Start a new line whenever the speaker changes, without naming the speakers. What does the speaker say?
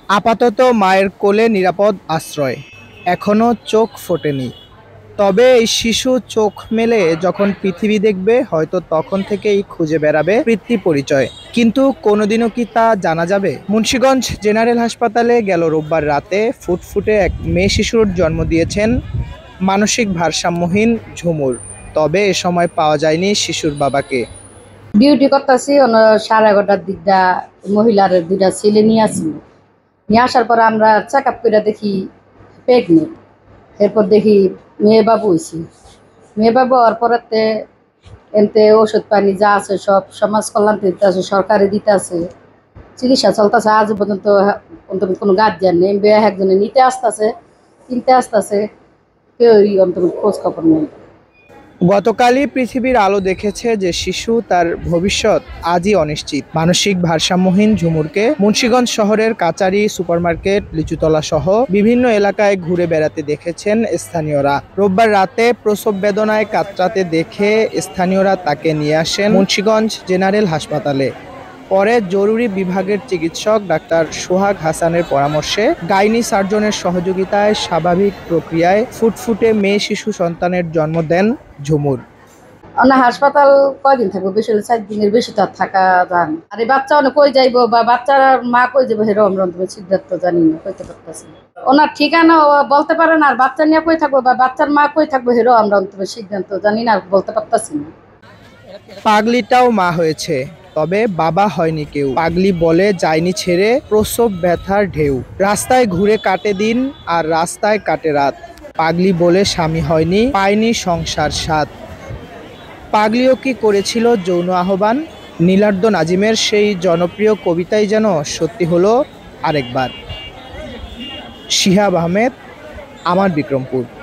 আপাতত মায়ের কোলে নিরাপদ আশ্রয়। এখনো চোখ ফোটেনি। তবে এই শিশু চোখ মেলে যখন পৃথিবী দেখবে হয়তো তখন থেকেই খুঁজে বেড়াবে পিতৃ পরিচয়। কিন্তু কোনোদিনও কি তা জানা যাবে? মুন্সিগঞ্জ জেনারেল হাসপাতালে গেল রোববার রাতে ফুটফুটে এক মেয়ে শিশুর জন্ম দিয়েছেন মানসিক ভারসাম্যহীন ঝুমুর। তবে এ সময় পাওয়া যায়নি শিশুর বাবাকে।
ডিউটি করতেছি 11:30টার দিকটা মহিলার দুইটা ছেলে নিয়ে আসি। নিয়ে আসার পর আমরা চেক আপ করে দেখি প্রেগনেন্ট। এরপর দেখি মেয়ে বাবু হয়েছি। মেয়ে বাবু হওয়ার পরেতে এনতে ওষুধ পানি যা আছে সব সমাজ কল্যাণ দিতে আছে, সরকারি দিতে আছে, চিকিৎসা চলতেছে। আজ পর্যন্ত অন্তত কোনো গার্জিয়ান নেই, বেয়া একজনে নিতে আসতেছে, কিনতে আসতেছে, কেউই অন্তত খোঁজ খবর নেই।
গতকালই পৃথিবীর আলো দেখেছে যে শিশু তার ভবিষ্যৎ আজই অনিশ্চিত। মানসিক ভারসাম্যহীন ঝুমুরকে মুন্সিগঞ্জ শহরের কাচারি, সুপারমার্কেট, লিচুতলা সহ বিভিন্ন এলাকায় ঘুরে বেড়াতে দেখেছেন স্থানীয়রা। রোববার রাতে প্রসব বেদনায় কাতরাতে দেখে স্থানীয়রা তাকে নিয়ে আসেন মুন্সিগঞ্জ জেনারেল হাসপাতালে। পরে জরুরি বিভাগের চিকিৎসক ডাক্তার সোহাগ হাসানের পরামর্শে গাইনি সার্জনের সহযোগিতায় স্বাভাবিক প্রক্রিয়ায় ফুটফুটে মেয়ে শিশু সন্তানের জন্ম দেন ঝুমুর।
না, হাসপাতাল কয়দিন থাকবো? বেশি হলে 4 দিনের বেশি তো আর থাকা যান। আর এই বাচ্চা অনেক কই যাইবো বা বাচ্চার মা কই যাবো সেরকম তুমি সিদ্ধান্ত জানি না, কইতে পারতেছি না। ওনার ঠিকানা বলতে পারে না, আর বাচ্চা নিয়ে কই থাকবো বা বাচ্চার মা কই থাকবো সেরকম আমরা অন্তত সিদ্ধান্ত জানি না, বলতে পারতেছি না।
পাগলিটাও মা হয়েছে, তবে বাবা হয়নি কেউ। পাগলি বলে যায়নি ছেড়ে প্রসব ব্যথার ঢেউ। রাস্তায় ঘুরে কাটে দিন আর রাস্তায় কাটে রাত। পাগলি বলে স্বামী হয়নি, পায়নি সংসার স্বাদ। পাগলিও কি করেছিল যৌন আহ্বান? নীলার্দ নাজিমের সেই জনপ্রিয় কবিতাই যেন সত্যি হলো আরেকবার। শিহাব আহমেদ, আমার বিক্রমপুর।